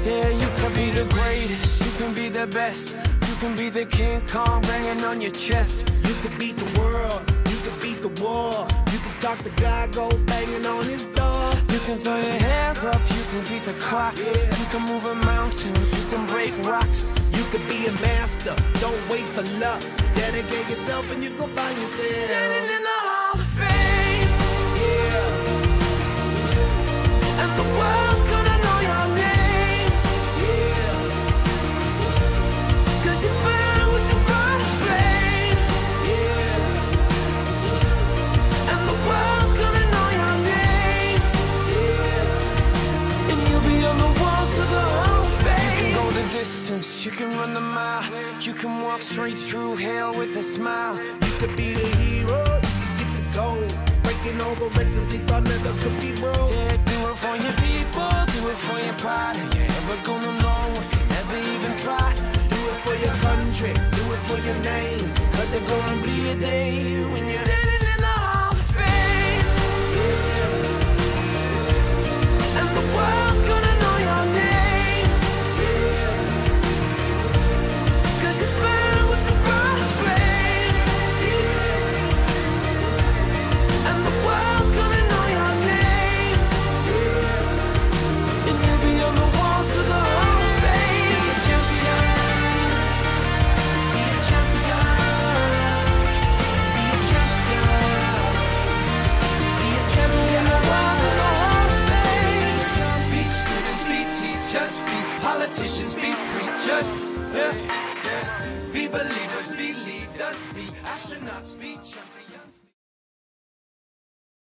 Yeah, you can be the greatest, you can be the best, you can be the King Kong banging on your chest. You can beat the world, you can beat the war. You can talk to God, go banging on his door. You can throw your hands up, you can beat the clock. Yeah. You can move a mountain, you can break rocks. You can be a master, don't wait for luck. Dedicate yourself and you gon' find yourself Standing in the Hall of Fame. Yeah, And the world's gonna know your name. yeah, 'Cause you burn with the brightest flame. yeah, And the world's gonna know your name. yeah. And you'll be on the walls of the Hall of Fame. You can go the distance, you can run the mile. You can walk straight through hell with a smile. You could be the hero, you can get the gold. Breaking all the records they thought never could be broke. Yeah, do it for your people, do it for your pride. Are you ever gonna know if you never even try? Do it for your country, do it for your name. Cause there's gonna be a day when you're standing in the Hall of Fame. And the world's gonna know your name. 'Cause you burn with the brightest flame. And the world's gonna know your name. And you'll be on the walls of the Hall of Fame. Be a champion. Be a champion. Be a champion. Be a champion. The walls of the Hall of Fame. Be students, be teachers, be politicians, be preachers. Yeah. Be believers, be leaders, be astronauts, be champions.